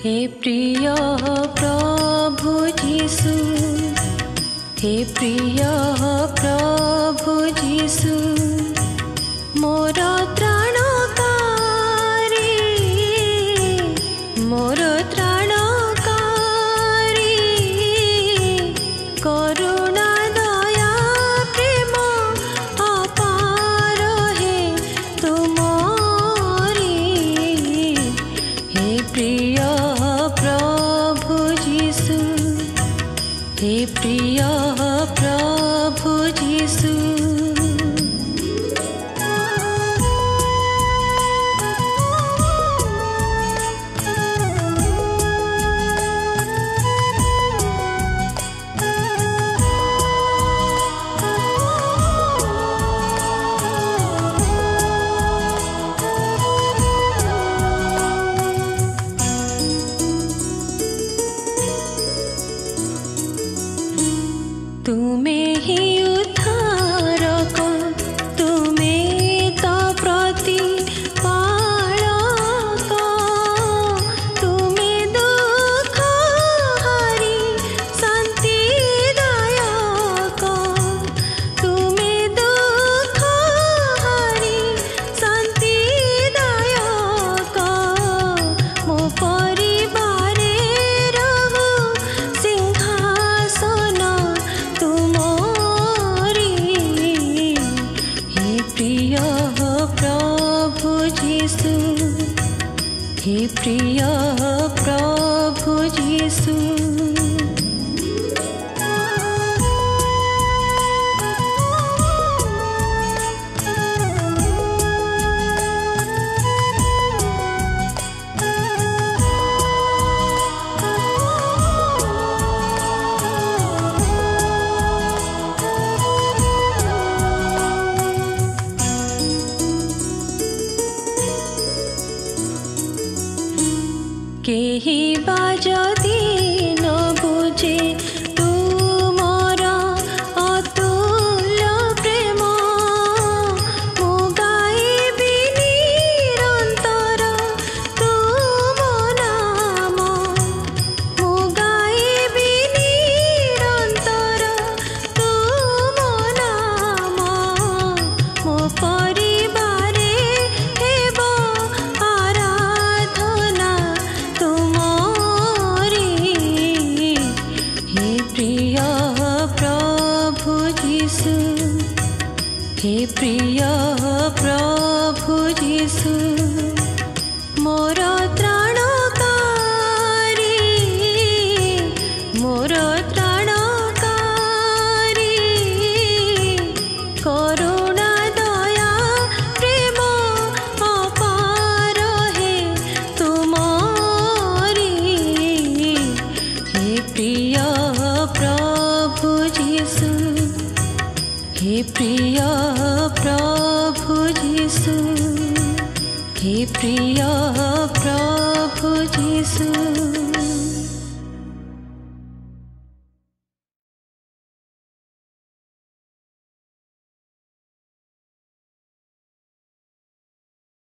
हे प्रिय प्रभु जीशु, हे प्रिय प्रभु जीशु, मोर त्राणकारी, मोर त्राणकारी, करुणा दया प्रेम अपार हे तुमरी। हे प्रिय प्रभु जीशु, हे प्रिय प्रभु जीशु, तुम्हें ही उद्धारक, तुम्हें तो प्रतिपालक, तुम्हें दुख हरि शांतिदायक, तुम्हें दुख हरि शांतिदायक, मो परिवारे रहु सिंहासन तुमरी। हे प्रिय प्रभु जीशु, हे प्रिय प्रभु जीशु, केही बाजती न बुझे तुमर अतुल्य प्रेम, मु गाइबी निरंतर तुम नाम, मु गाइबी निरंतर तुम नाम, मो परिवारे हेब आराधना तुमरी। हे प्रिय प्रभु जीशु, हे प्रिय प्रभु जीशु, मोर त्राणकारी, मोर त्राणकारी, करुणा दया प्रेम अपार हे तुमरी। हे प्रिय प्रभु जीशु, हे प्रिय प्रभु जीशु, हे प्रिय प्रभु जीशु।